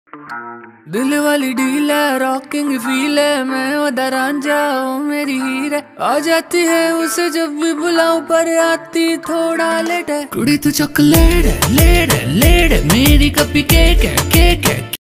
दिल वाली डील है, रॉकिंग फील है, मैं उधर रांझा ओ मेरी हीर है। आ जाती है उसे जब भी बुलाऊं पर आती थोड़ा लेट है। कुड़ी तू चॉकलेट है, लेट है, लेट है, मेरी कपी केक है, केक है।